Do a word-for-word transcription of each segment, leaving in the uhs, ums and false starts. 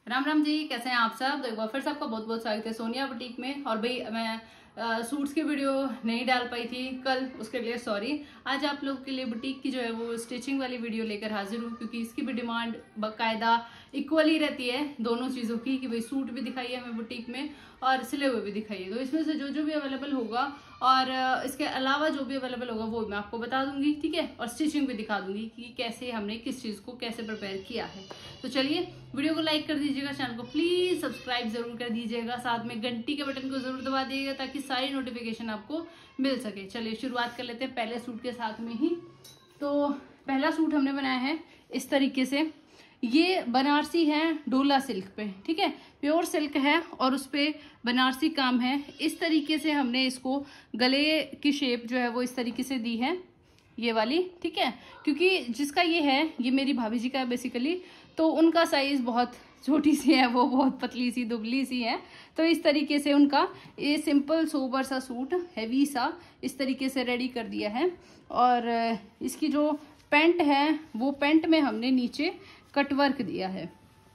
राम राम जी, कैसे हैं आप सब। तो एक बार फिर से आपका बहुत बहुत स्वागत है सोनिया बुटीक में। और भाई मैं आ, सूट्स की वीडियो नहीं डाल पाई थी कल, उसके लिए सॉरी। आज आप लोग के लिए बुटीक की जो है वो स्टिचिंग वाली वीडियो लेकर हाजिर हूँ, क्योंकि इसकी भी डिमांड बाकायदा इक्वली रहती है दोनों चीज़ों की, कि भाई सूट भी दिखाइए हमें बुटीक में और सिले हुए भी दिखाइए। तो इसमें से जो जो भी अवेलेबल होगा और इसके अलावा जो भी अवेलेबल होगा वो मैं आपको बता दूंगी, ठीक है। और स्टिचिंग भी दिखा दूंगी कि कैसे हमने किस चीज़ को कैसे प्रिपेयर किया है। तो चलिए वीडियो को लाइक कर दीजिएगा, चैनल को प्लीज सब्सक्राइब जरूर कर दीजिएगा, साथ में घंटी के बटन को जरूर दबा दीजिएगा ताकि सारी नोटिफिकेशन आपको मिल सके। चलिए शुरुआत कर लेते हैं पहले सूट के साथ में ही। तो पहला सूट हमने बनाया है इस तरीके से। ये बनारसी है डोला सिल्क पे, ठीक है, प्योर सिल्क है और उस पे बनारसी काम है। इस तरीके से हमने इसको गले की शेप जो है वो इस तरीके से दी है, ये वाली, ठीक है। क्योंकि जिसका ये है ये मेरी भाभी जी का है बेसिकली, तो उनका साइज बहुत छोटी सी है, वो बहुत पतली सी दुबली सी है। तो इस तरीके से उनका ये सिंपल सोबर सा सूट हैवी सा इस तरीके से रेडी कर दिया है। और इसकी जो पैंट है वो पैंट में हमने नीचे कट वर्क दिया है,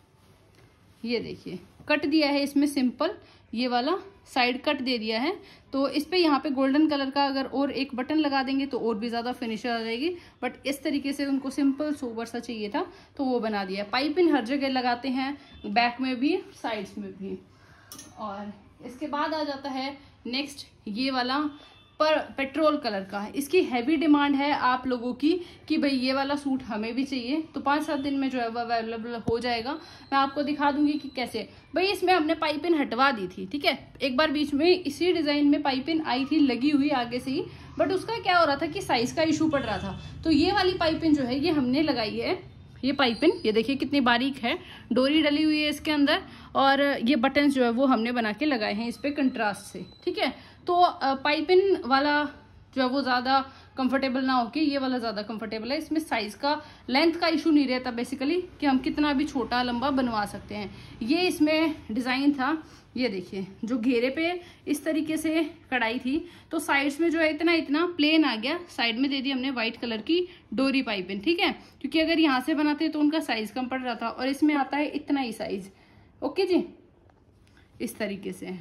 ये देखिए कट दिया है इसमें सिंपल, ये वाला साइड कट दे दिया है। तो इस पे यहाँ पे गोल्डन कलर का अगर और एक बटन लगा देंगे तो और भी ज्यादा फिनिशर आ जाएगी, बट इस तरीके से उनको सिंपल सोबर सा चाहिए था तो वो बना दिया। पाइपिंग हर जगह लगाते हैं, बैक में भी साइड्स में भी। और इसके बाद आ जाता है नेक्स्ट ये वाला पर पेट्रोल कलर का। इसकी हैवी डिमांड है आप लोगों की कि भाई ये वाला सूट हमें भी चाहिए, तो पाँच सात दिन में जो है वो अवेलेबल हो जाएगा। मैं आपको दिखा दूंगी कि कैसे। भाई इसमें हमने पाइपिंग हटवा दी थी, ठीक है। एक बार बीच में इसी डिजाइन में पाइपिंग आई थी लगी हुई आगे से ही, बट उसका क्या हो रहा था कि साइज का इशू पड़ रहा था। तो ये वाली पाइपिंग जो है ये हमने लगाई है। ये पाइपिंग ये देखिए कितनी बारीक है, डोरी डली हुई है इसके अंदर, और ये बटन जो है वो हमने बना के लगाए हैं इस पे कंट्रास्ट से, ठीक है। तो पाइपिंग वाला जो है वो ज्यादा कंफर्टेबल ना होके ये वाला ज्यादा कंफर्टेबल है। इसमें साइज का लेंथ का इशू नहीं रहता बेसिकली, कि हम कितना भी छोटा लंबा बनवा सकते हैं। ये इसमें डिजाइन था, ये देखिए जो घेरे पे इस तरीके से कढ़ाई थी, तो साइड्स में जो है इतना इतना प्लेन आ गया। साइड में दे दी हमने व्हाइट कलर की डोरी पाइपिंग, ठीक है, क्योंकि अगर यहाँ से बनाते तो उनका साइज कम पड़ रहा था, और इसमें आता है इतना ही साइज। ओके जी, इस तरीके से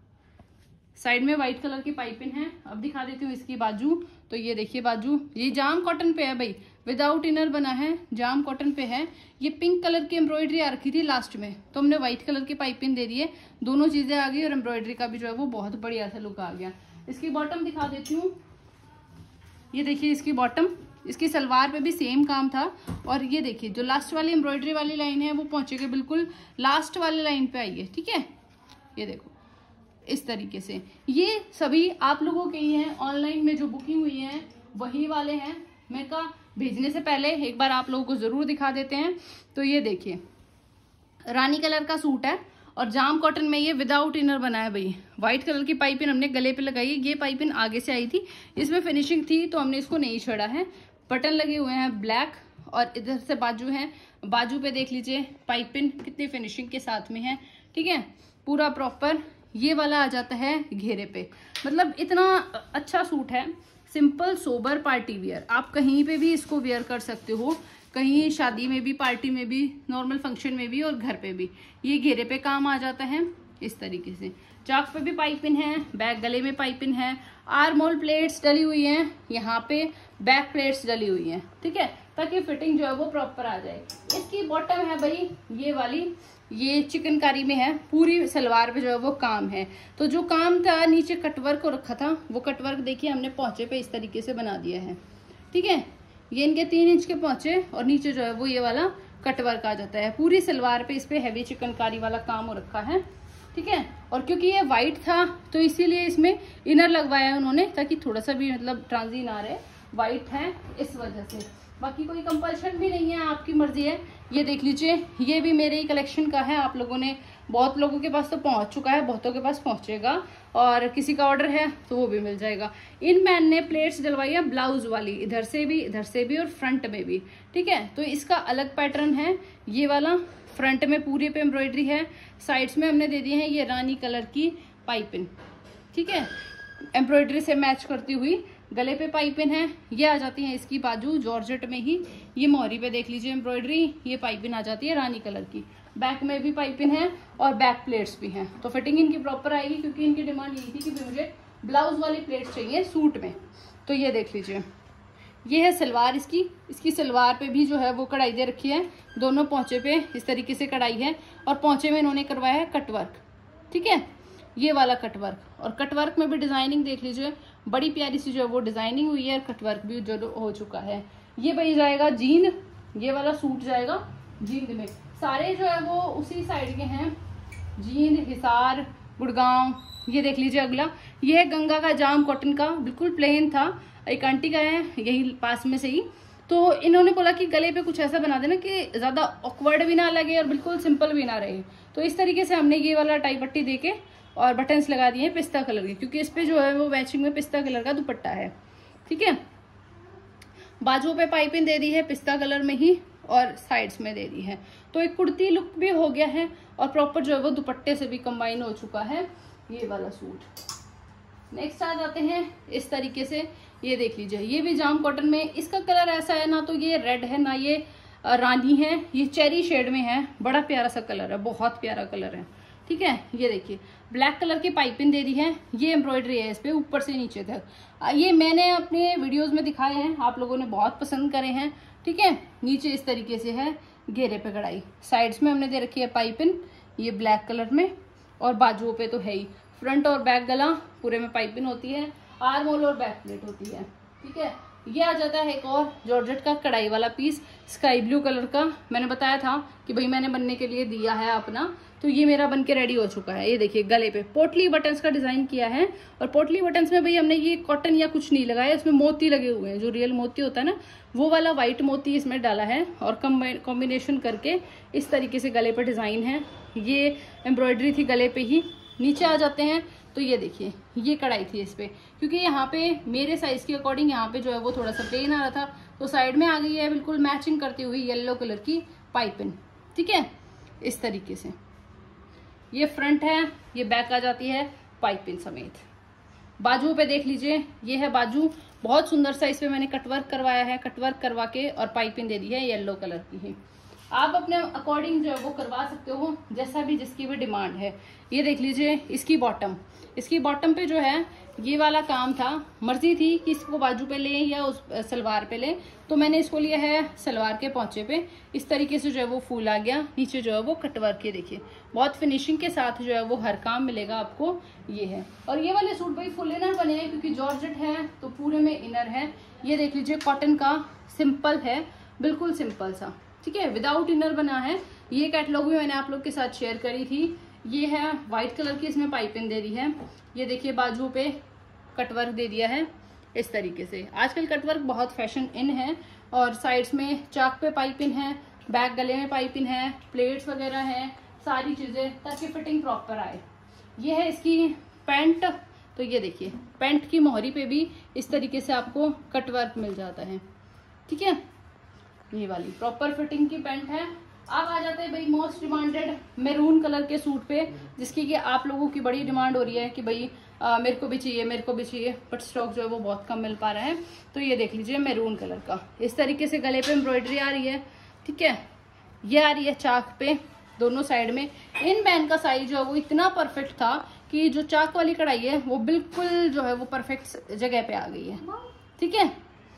साइड में व्हाइट कलर की पाइपिंग है। अब दिखा देती हूँ इसकी बाजू। तो ये देखिए बाजू, ये जाम कॉटन पे है भाई, विदाउट इनर बना है, जाम कॉटन पे है। ये पिंक कलर की एम्ब्रॉयडरी आ रखी थी लास्ट में, तो हमने व्हाइट कलर की पाइपिंग दे दी है। दोनों चीजें आ गई और एम्ब्रॉयडरी का भी जो है वो बहुत बढ़िया सा लुक आ गया। इसकी बॉटम दिखा देती हूँ, ये देखिए इसकी बॉटम। इसकी सलवार पे भी सेम काम था, और ये देखिए जो लास्ट वाली एम्ब्रॉयडरी वाली लाइन है वो पहुंचेगी बिल्कुल लास्ट वाली लाइन पे आई है, ठीक है। ये देखो इस तरीके से, ये सभी आप लोगों के ही हैं, ऑनलाइन में जो बुकिंग हुई है वही वाले हैं। मैं कहा भेजने से पहले एक बार आप लोगों को जरूर दिखा देते हैं। तो ये देखिए रानी कलर का सूट है और जाम कॉटन में ये विदाउट इनर बना है भाई। व्हाइट कलर की पाइपिंग हमने गले पे लगाई, ये पाइपिंग आगे से आई थी, इसमें फिनिशिंग थी तो हमने इसको नहीं छेड़ा है। बटन लगे हुए हैं ब्लैक, और इधर से बाजू है, बाजू पे देख लीजिए पाइपिंग कितनी फिनिशिंग के साथ में है, ठीक है। पूरा प्रॉपर ये वाला आ जाता है घेरे पे। मतलब इतना अच्छा सूट है, सिंपल सोबर पार्टी वियर, आप कहीं पे भी इसको वेयर कर सकते हो, कहीं शादी में भी, पार्टी में भी, नॉर्मल फंक्शन में भी और घर पे भी। ये घेरे पे काम आ जाता है इस तरीके से। चाक पे भी पाइपिंग है, बैक गले में पाइपिंग है, आर्म होल प्लेट्स डली हुई हैं, यहाँ पे बैक प्लेट्स डली हुई हैं, ठीक है, ताकि फिटिंग जो है वो प्रॉपर आ जाए। इसकी बॉटम है भाई ये वाली, ये चिकनकारी में है, पूरी सलवार पे जो है वो काम है। तो जो काम था नीचे कटवर्क को रखा था, वो कटवर्क देखिए हमने पहुंचे पे इस तरीके से बना दिया है, ठीक है। ये इनके तीन इंच के पहुंचे, और नीचे जो है वो ये वाला कटवर्क आ जाता है। पूरी सलवार पे इस पे हैवी चिकनकारी वाला काम हो रखा है, ठीक है। और क्योंकि ये व्हाइट था तो इसीलिए इसमें इनर लगवाया उन्होंने, ताकि थोड़ा सा भी मतलब ट्रांजी ना रहे, व्हाइट है इस वजह से। बाकी कोई कंपल्शन भी नहीं है, आपकी मर्जी है। ये देख लीजिए, ये भी मेरे ही कलेक्शन का है। आप लोगों ने, बहुत लोगों के पास तो पहुंच चुका है, बहुतों के पास पहुंचेगा, और किसी का ऑर्डर है तो वो भी मिल जाएगा। इन मैन ने प्लेट्स डलवाई है ब्लाउज वाली, इधर से भी, इधर से भी और फ्रंट में भी, ठीक है। तो इसका अलग पैटर्न है ये वाला, फ्रंट में पूरे पे एम्ब्रॉयडरी है, साइड्स में हमने दे दी है ये रानी कलर की पाइपिंग, ठीक है, एम्ब्रॉयडरी से मैच करती हुई। गले पे पाइपिंग है, ये आ जाती है इसकी बाजू जॉर्जेट में ही, ये मोहरी पे देख लीजिए एम्ब्रॉयडरी, ये पाइपिंग आ जाती है रानी कलर की। बैक में भी पाइपिंग है और बैक प्लेट्स भी हैं। तो फिटिंग इनकी प्रॉपर आएगी, क्योंकि इनकी डिमांड यही थी कि भी मुझे ब्लाउज वाली प्लेट्स चाहिए सूट में। तो ये देख लीजिए, ये है सलवार इसकी। इसकी सलवार पे भी जो है वो कढ़ाई दे रखी है, दोनों पहुंचे पे इस तरीके से कढ़ाई है, और पहुंचे में इन्होंने करवाया है कटवर्क। ठीक है, ये वाला कटवर्क, और कटवर्क में भी डिजाइनिंग देख लीजिए, बड़ी प्यारी सी जो है वो डिजाइनिंग हुई है, कटवर्क भी जो हो चुका है। ये भाई जाएगा जीन, ये वाला सूट जाएगा जींद में। सारे जो है वो उसी साइड के हैं, जींद, हिसार, गुड़गांव। ये देख लीजिए अगला, ये है गंगा का जाम कॉटन का, बिल्कुल प्लेन था, एक आंटी का है यही पास में से ही। तो इन्होंने बोला कि गले पे कुछ ऐसा बना देना कि ज्यादा ऑकवर्ड भी ना लगे और बिल्कुल सिंपल भी ना रहे। तो इस तरीके से हमने ये वाला टाई पट्टी देके और बटन्स लगा दिए हैं पिस्ता कलर के, क्योंकि इस पे जो है वो मैचिंग में पिस्ता कलर का दुपट्टा है। ठीक है, बाजुओं पे पाइपिंग दे दी है पिस्ता कलर में ही, और साइड्स में दे दी है। तो एक कुर्ती लुक भी हो गया है, और प्रॉपर जो है वो दुपट्टे से भी कंबाइन हो चुका है ये वाला सूट। नेक्स्ट आ जाते हैं इस तरीके से, ये देख लीजिए, ये भी जाम कॉटन में। इसका कलर ऐसा है, ना तो ये रेड है ना ये रानी है, ये चेरी शेड में है। बड़ा प्यारा सा कलर है, बहुत प्यारा कलर है। ठीक है, ये देखिए ब्लैक कलर की पाइपिंग दे दी है, ये एम्ब्रॉयडरी है इस पे ऊपर से नीचे तक। ये मैंने अपने वीडियोस में दिखाए हैं, आप लोगों ने बहुत पसंद करे हैं। ठीक है, नीचे इस तरीके से है घेरे पे कढ़ाई, साइड्स में हमने दे रखी है पाइपिंग ये ब्लैक कलर में, और बाजुओं पे तो है ही। फ्रंट और बैक गला पूरे में पाइपिंग होती है, आर्म होल और बैक प्लेट होती है। ठीक है, ये आ जाता है एक और जॉर्जेट का कढ़ाई वाला पीस, स्काई ब्लू कलर का। मैंने बताया था कि भाई मैंने बनने के लिए दिया है अपना, तो ये मेरा बन के रेडी हो चुका है। ये देखिए गले पे पोटली बटन्स का डिजाइन किया है, और पोटली बटन्स में भाई हमने ये कॉटन या कुछ नहीं लगाया, इसमें मोती लगे हुए हैं, जो रियल मोती होता है ना, वो वाला व्हाइट मोती इसमें डाला है, और कॉम्बिनेशन करके इस तरीके से गले पे डिजाइन है। ये एम्ब्रॉयडरी थी गले पे ही। नीचे आ जाते हैं तो ये देखिए, ये कढ़ाई थी इस पे, क्योंकि यहाँ पे मेरे साइज के अकॉर्डिंग यहाँ पे जो है वो थोड़ा सा प्लेन आ रहा था, तो साइड में आ गई है बिल्कुल मैचिंग करती हुई येलो कलर की पाइपिंग। ठीक है, इस तरीके से ये फ्रंट है, ये बैक आ जाती है पाइपिंग समेत। बाजुओं पे देख लीजिए, ये है बाजू, बहुत सुंदर सा इस पे मैंने कटवर्क करवाया है, कटवर्क करवा के और पाइपिंग दे दी है येलो कलर की है। आप अपने अकॉर्डिंग जो है वो करवा सकते हो, जैसा भी जिसकी भी डिमांड है। ये देख लीजिए इसकी बॉटम, इसकी बॉटम पे जो है ये वाला काम था, मर्जी थी कि इसको बाजू पे लें या उस सलवार पे लें, तो मैंने इसको लिया है सलवार के पहुंचे पे। इस तरीके से जो है वो फूल आ गया, नीचे जो है वो कटवर्क के देखिए बहुत फिनिशिंग के साथ जो है वो हर काम मिलेगा आपको। ये है, और ये वाले सूट भाई फुल इनर बने हैं, क्योंकि जॉर्जेट है तो पूरे में इनर है। ये देख लीजिए कॉटन का सिंपल है, बिल्कुल सिंपल सा। ठीक है, विदाउट इनर बना है। ये कैटलॉग भी मैंने आप लोग के साथ शेयर करी थी। ये है व्हाइट कलर की, इसमें पाइपिंग दे दी है। ये देखिए बाजुओं पे कटवर्क दे दिया है इस तरीके से। आजकल कटवर्क बहुत फैशन इन है, और साइड्स में चाक पे पाइपिंग है, बैक गले में पाइपिंग है, प्लेट्स वगैरह हैं, सारी चीजें, ताकि फिटिंग प्रॉपर आए। ये है इसकी पैंट, तो ये देखिए पैंट की मोहरी पे भी इस तरीके से आपको कटवर्क मिल जाता है। ठीक है, ये वाली प्रॉपर फिटिंग की पैंट है। अब आ जाते हैं भाई मोस्ट डिमांडेड मैरून कलर के सूट पे, जिसकी कि आप लोगों की बड़ी डिमांड हो रही है कि भाई आ, मेरे को भी चाहिए मेरे को भी चाहिए, बट स्टॉक जो है वो बहुत कम मिल पा रहा है। तो ये देख लीजिए मैरून कलर का, इस तरीके से गले पे एम्ब्रॉयडरी आ रही है। ठीक है, ये आ रही है चाक पे दोनों साइड में। इन बैन का साइज जो है वो इतना परफेक्ट था कि जो चाक वाली कढ़ाई है वो बिल्कुल जो है वो परफेक्ट जगह पे आ गई है। ठीक है,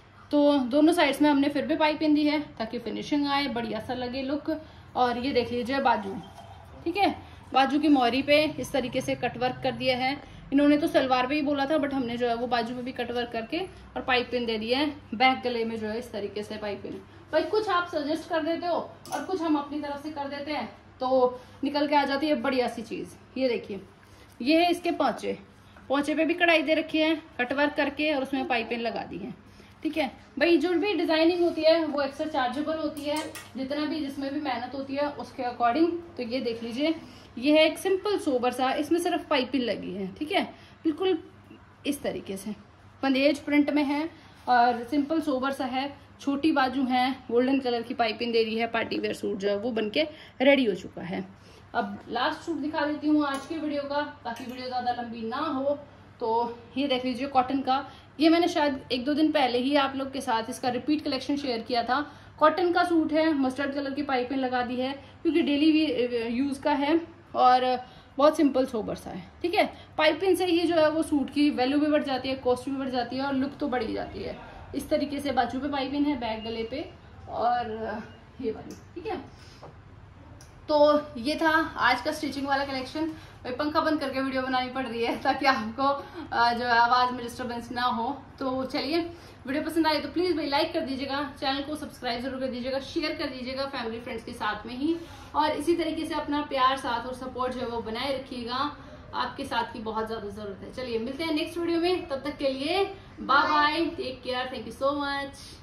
तो दोनों साइड्स में हमने फिर भी पाइपिंग दी है ताकि फिनिशिंग आए, बढ़िया सा लगे लुक। और ये देख लीजिए बाजू, ठीक है, बाजू की मोहरी पे इस तरीके से कटवर्क कर दिया है। इन्होंने तो सलवार पे ही बोला था, बट हमने जो है वो बाजू में भी कटवर्क करके और पाइपिंग दे दी है। बैक गले में जो है इस तरीके से पाइपिंग। भाई कुछ आप सजेस्ट कर देते हो और कुछ हम अपनी तरफ से कर देते हैं, तो निकल के आ जाती है बढ़िया सी चीज। ये देखिए, ये है इसके पहुंचे, पहुंचे पे भी कढ़ाई दे रखी है कटवर्क करके, और उसमें पाइपिंग लगा दी है। ठीक है भाई, जो भी डिजाइनिंग होती है वो एक्स्ट्रा चार्जेबल होती है, जितना भी जिसमें भी मेहनत होती है उसके अकॉर्डिंग। तो ये देख लीजिए, ये है एक सिंपल सोबर सा, इसमें सिर्फ पाइपिंग लगी है। ठीक है, बिल्कुल इस तरीके से बंदेज प्रिंट में है और सिंपल सोबर सा है। छोटी बाजू है, गोल्डन कलर की पाइपिंग दे रही है। पार्टी वेयर सूट जो है वो बनके रेडी हो चुका है। अब लास्ट सूट दिखा देती हूँ आज की वीडियो का, ताकि वीडियो ज्यादा लंबी ना हो। तो ये देख लीजिए कॉटन का, ये मैंने शायद एक दो दिन पहले ही आप लोग के साथ इसका रिपीट कलेक्शन शेयर किया था। कॉटन का सूट है, मस्टर्ड कलर की पाइपिंग लगा दी है क्योंकि डेली यूज का है और बहुत सिंपल सोबर सा है। ठीक है, पाइपिंग से ही जो है वो सूट की वैल्यू भी बढ़ जाती है, कॉस्ट भी बढ़ जाती है और लुक तो बढ़ ही जाती है। इस तरीके से बाजू पे पाइपिंग है, बैक गले पे और ये वाली। ठीक है, तो ये था आज का स्टिचिंग वाला कलेक्शन। भाई पंखा बंद करके वीडियो बनानी पड़ रही है ताकि आपको जो है आवाज में डिस्टर्बेंस ना हो। तो चलिए, वीडियो पसंद आए तो प्लीज भाई लाइक कर दीजिएगा, चैनल को सब्सक्राइब जरूर कर दीजिएगा, शेयर कर दीजिएगा फैमिली फ्रेंड्स के साथ में ही, और इसी तरीके से अपना प्यार साथ और सपोर्ट जो है वो बनाए रखिएगा। आपके साथ की बहुत ज्यादा जरूरत है। चलिए मिलते हैं नेक्स्ट वीडियो में, तब तक के लिए bye bye, take care, thank you so much.